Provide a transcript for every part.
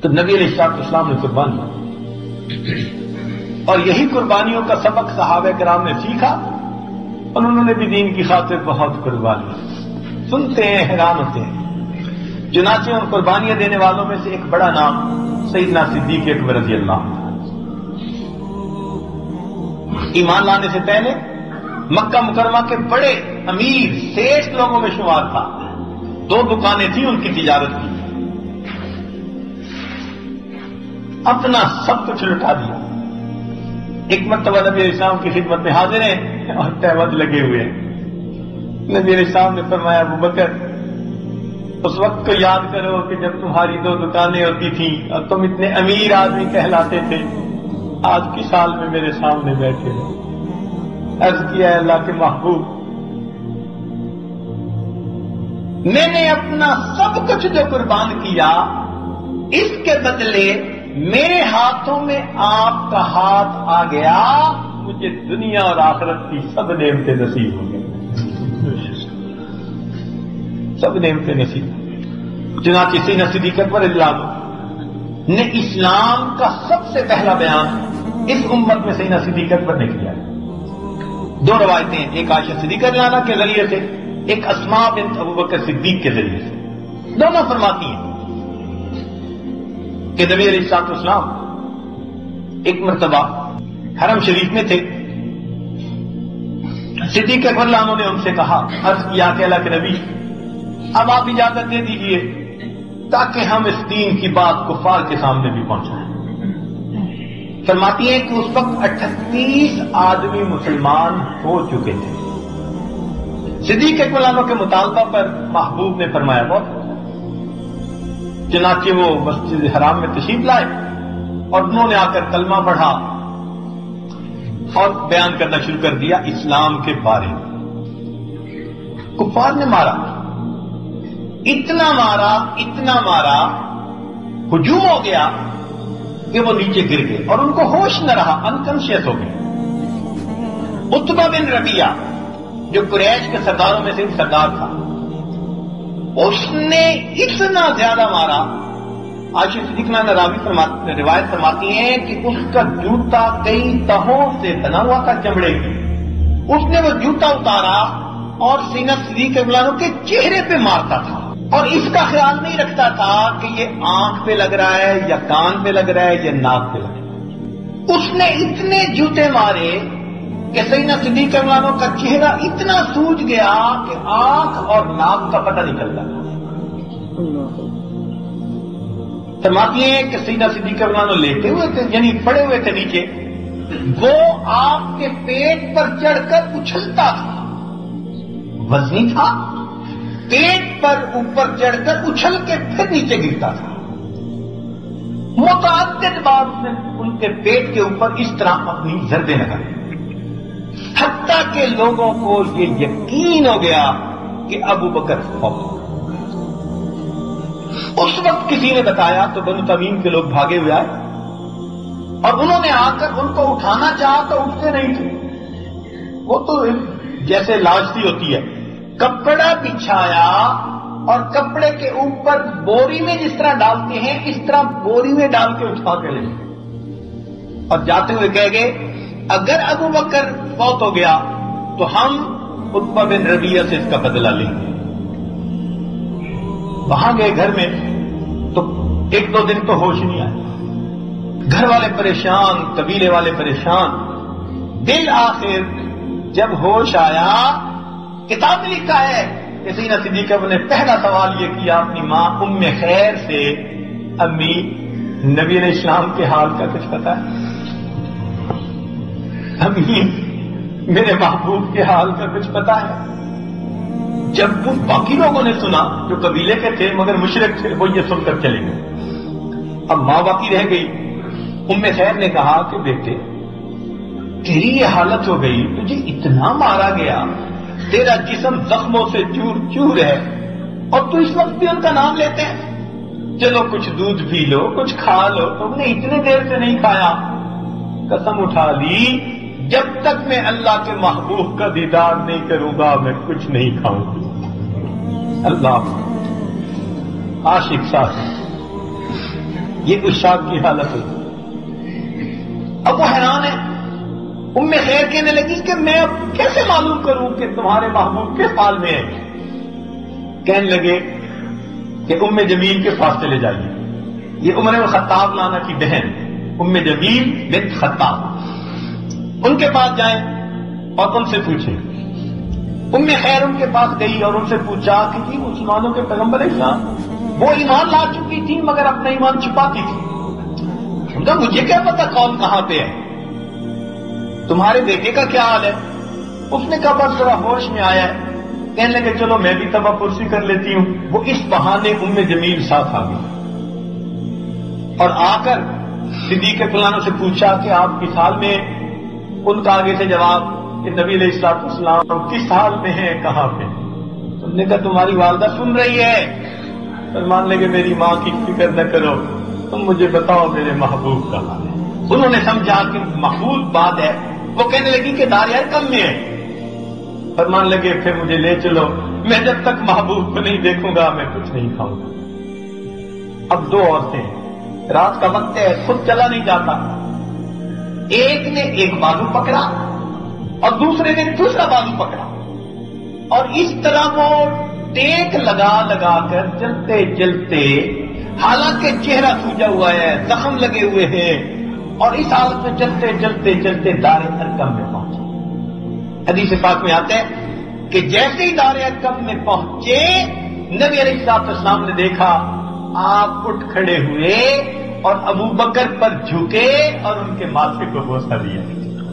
تو نبی علیہ السلام نے قربانی، اور یہی قربانیوں کا سبق صحابہ کرام نے سیکھا، اور انہوں نے بھی دین کی خاطر بہت قربانی سنتے ہیں، حیران ہوتے ہیں۔ چنانچہ ان قربانیاں دینے والوں میں سے ایک بڑا نام سیدنا صدیق اکبر رضی اللہ عنہ۔ ایمان لانے سے پہلے مکہ مکرمہ کے بڑے امیر سیٹھ لوگوں میں شمار تھا، 2 دکانیں تھیں ان کی تجارت کی، اپنا سب کچھ لٹا دیا۔ ایک مرتبہ نبی علیہ السلام کی خدمت میں حاضر ہیں اور تہمت لگے ہوئے ہیں۔ نبی علیہ السلام نے فرمایا ابو بکر اس وقت کو یاد کرو کہ جب تمہاری 2 دکانیں ہوتی تھیں اور تم اتنے امیر آدمی کہلاتے تھے، آج کی سال میں میرے سامنے بیٹھے ہو۔ عرض کیا ہے اللہ کے محبوب، میں نے اپنا سب کچھ جو قربان کیا اس کے بدلے میرے ہاتھوں میں آپ کا ہاتھ آ گیا، مجھے دنیا اور آخرت کی سب نعمتیں نصیب ہو گئی، سب نعمتیں نصیب۔ چنانچہ سیدنا صدیق اکبر رضی اللہ عنہ نے اسلام کا سب سے پہلا بیان اس امت میں سیدنا صدیق اکبر نے کیا۔ 2 روایتیں، ایک عائشہ صدیقہ رضی اللہ عنہا کے ذریعے سے، ایک اسماء بنت ابوبکر صدیق کے ذریعے سے، دونوں فرماتی ہیں کہ نبی علیہ السلام ایک مرتبہ حرم شریف میں تھے، صدیق اکبر رضی اللہ عنہ نے ان سے کہا، عرض کیا کہ اللہ کے نبی اب آپ اجازت دے دیجئے تاکہ ہم اس دین کی بات کفار کے سامنے بھی پہنچائیں۔ فرماتی ہیں کہ اس وقت 38 آدمی مسلمان ہو چکے تھے۔ صدیق اکبر عنہ کے مطالبہ پر محبوب نے فرمایا بہت، چنانچہ وہ مسجد حرام میں تشریف لائے اور انہوں نے آ کر کلمہ پڑھا اور بیان کرنا شروع کر دیا اسلام کے بارے میں۔ کفار نے مارا، اتنا مارا، ہجوم ہو گیا کہ وہ نیچے گر گئے اور ان کو ہوش نہ رہا، انکانشیس ہو گئے۔ عتبہ بن ربیعہ جو قریش کے سرداروں میں سے ایک سردار تھا، اس نے اتنا زیادہ مارا، عائشہ صدیقہ راوی روایت فرماتی ہیں کہ اس کا جوتا کئی تہوں سے بنا ہوا تھا چمڑے کی، اس نے وہ جوتا اتارا اور سینہ صدیق اکبر عنہ کے چہرے پہ مارتا تھا، اور اس کا خیال نہیں رکھتا تھا کہ یہ آنکھ پہ لگ رہا ہے یا کان پہ لگ رہا ہے یا ناک پہ لگ رہا ہے۔ اس نے اتنے جوتے مارے کہ سیدنا صدیق اکبر عنہ کا چہرہ اتنا سوج گیا کہ آنکھ اور ناک کا پتہ نہیں چلتا تھا۔ فرماتی ہیں کہ سیدنا صدیق اکبر عنہ لیٹے ہوئے تھے، یعنی پڑے ہوئے تھے نیچے، وہ آپ کے پیٹ پر چڑھ کر اچھلتا تھا، وزنی تھا، پیٹ پر اوپر چڑھ کر اچھل کے پھر نیچے گرتا تھا۔ متعدد بار اس نے ان کے پیٹ کے اوپر اس طرح اپنی ضربیں لگائی، حتیٰ کہ لوگوں کو یہ یقین ہو گیا کہ ابو بکر فوت ہو گئے۔ اس وقت کسی نے بتایا تو بنو تمیم کے لوگ بھاگے ہوئے آئے اور انہوں نے آ کر ان کو اٹھانا چاہا تو اٹھتے نہیں تھے، وہ تو جیسے لاش سی ہوتی ہے، کپڑا بچھایا اور کپڑے کے اوپر بوری میں جس طرح ڈالتے ہیں اس طرح بوری میں ڈال کے اٹھا کے لے گئے، اور جاتے ہوئے کہہ گئے اگر ابو بکر فوت ہو گیا تو ہم عتبہ بن ربیعہ سے اس کا بدلہ لیں گے۔ وہاں گئے گھر میں تو 1-2 دن تو ہوش نہیں آیا، گھر والے پریشان، قبیلے والے پریشان۔ بالآخر جب ہوش آیا، کتاب میں لکھا ہے کہ سیدنا صدیق اکبر نے پہلا سوال یہ کیا اپنی ماں ام خیر سے، امی نبی علیہ السلام کے حال کا کچھ پتا ہے؟ امی میرے محبوب کے حال کا کچھ پتا ہے؟ جب وہ باقی لوگوں نے سنا جو قبیلے کے تھے مگر مشرک تھے، وہ یہ سن کر چلے گئے۔ اب ماں باقی رہ گئی۔ ام خیر نے کہا کہ بیٹے تیری یہ حالت ہو گئی، تجھے اتنا مارا گیا، تیرا جسم زخموں سے چور چور ہے، اور تو اس وقت بھی ان کا نام لیتے ہیں؟ چلو کچھ دودھ پی لو، کچھ کھا لو، تم نے اتنے دیر سے نہیں کھایا۔ قسم اٹھا لی جب تک میں اللہ کے محبوب کا دیدار نہیں کروں گا میں کچھ نہیں کھاؤں گی۔ اللہ عاشق ساتھ یہ عشاق کی حالت ہوئی. اب وہ حیران ہے. ام خیر کہنے لگی کہ میں اب کیسے معلوم کروں کہ تمہارے محبوب کس حال میں ہے؟ کہنے لگے کہ ام جمیل کے پاس چلے جائیے. یہ عمر بن خطاب لانا کی بہن ام جمیل بنت خطاب، ان کے پاس جائیں اور ان سے پوچھیں. ام خیر ان کے پاس گئی اور ان سے پوچھا کہ جی مسلمانوں کے پیغمبر اسلام وہ ایمان لا چکی تھی مگر اپنا ایمان چھپاتی تھی. مجھے کیا پتا کون کہاں پہ ہے، تمہارے بیٹے کا کیا حال ہے؟ اس نے کہا بس ذرا ہوش میں آیا ہے. کہنے لگے چلو میں بھی تباہ پرسی کر لیتی ہوں. وہ اس بہانے ام جمیل ساتھ آ گئی اور آ کر صدیق فلانوں سے پوچھا کہ آپ کس حال میں؟ ان کا آگے سے جواب کہ نبی علیہ الصلوۃ والسلام کس حال میں ہیں، کہاں پہ؟ تم نے کہا تمہاری والدہ سن رہی ہے. فرمان لگے میری ماں کی فکر نہ کرو، تم مجھے بتاؤ میرے محبوب کا حال ہے. انہوں نے سمجھا کہ محبوب بات ہے. وہ کہنے لگی کہ دار ارقم میں ہے. فرمان لگے پھر مجھے لے چلو، میں جب تک محبوب کو نہیں دیکھوں گا میں کچھ نہیں کھاؤں گا. اب دو عورتیں، رات کا وقت ہے، خود چلا نہیں جاتا. ایک نے ایک بازو پکڑا اور دوسرے نے دوسرا بازو پکڑا اور اس طرح وہ ٹیک لگا لگا کر چلتے چلتے، حالانکہ چہرہ سوجا ہوا ہے، زخم لگے ہوئے ہیں، اور اس حالت میں چلتے چلتے چلتے دار ارقم میں پہنچے. حدیث پاک میں آتا ہے کہ جیسے ہی دار ارقم میں پہنچے نبی علیہ الصلوۃ والسلام نے دیکھا، آپ اٹھ کھڑے ہوئے اور ابو بکر پر جھکے اور ان کے ماتھے کو بوسہ دیا.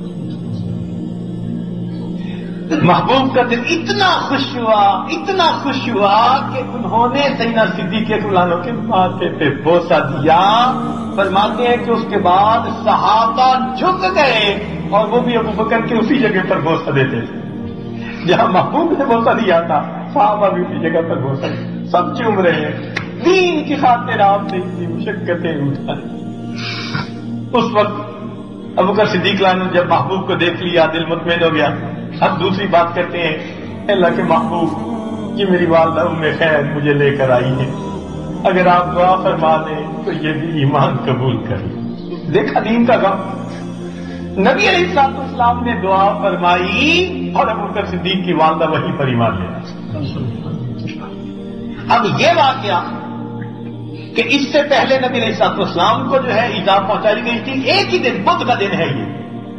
محبوب کا دل اتنا خوش ہوا کہ انہوں نے سیدنا صدیق فلانوں کے ماتھے پہ بوسہ دیا. فرماتے ہیں کہ اس کے بعد صحابہ جھک گئے اور وہ بھی ابو بکر کے اسی جگہ پر بوسہ دیتے تھے جہاں محبوب نے بوسہ دیا تھا. صحابہ بھی اسی جگہ پر بوسہ دیا. سب چوم رہے ہیں. دین کی خاطر آپ نے اتنی مشقتیں اٹھائیں. اس وقت ابو بکر صدیق نے جب محبوب کو دیکھ لیا دل مطمئن ہو گیا. اب دوسری بات کرتے ہیں، اللہ کے محبوب یہ میری والدہ ام خیر مجھے لے کر آئی ہے، اگر آپ دعا فرما دیں تو یہ بھی ایمان قبول کریں. دیکھا دین کا غم. نبی علیہ الصلوۃ والسلام نے دعا فرمائی اور ابو بکر صدیق کی والدہ وہیں پر ایمان لے آئی. اب یہ واقعہ کہ اس سے پہلے نبی علیہ الصلوۃ والسلام کو جو ہے ایذا پہنچائی گئی تھی، ایک ہی دن بدھ کا دن ہے یہ.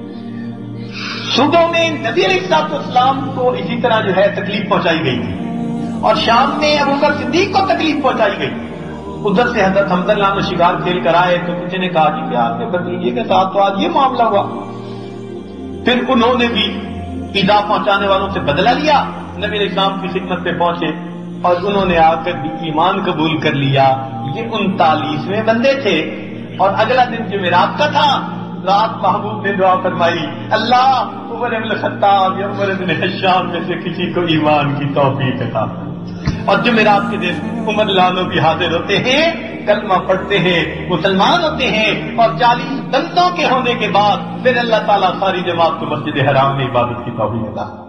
صبح میں نبی علیہ الصلوۃ والسلام کو اسی طرح جو ہے تکلیف پہنچائی گئی تھی اور شام میں ابو بکر صدیق کو تکلیف پہنچائی گئی. ادھر سے حضرت حمزہ نے شکار کھیل کر آئے تو کسی نے کہا جی کہ آپ کے بھتیجے کے ساتھ تو آج یہ معاملہ ہوا. پھر انہوں نے بھی ایذا پہنچانے والوں سے بدلہ لیا، نبی علیہ السلام کی خدمت پہ پہنچے اور انہوں نے آ کر بھی ایمان قبول کر لیا. یہ 39ویں بندے تھے اور اگلا دن جمعرات کا تھا. رات محبوب نے دعا فرمائی، اللہ عمر بن خطاب یا عمر بن ہشام میں سے کسی کو ایمان کی توفیق عطا فرما. اور جمعرات کے دن عمر لانو بھی حاضر ہوتے ہیں، کلمہ پڑھتے ہیں، مسلمان ہوتے ہیں اور 40 دندوں کے ہونے کے بعد پھر اللہ تعالیٰ ساری جماعت کو مسجد حرام میں عبادت کی توفیق عطا.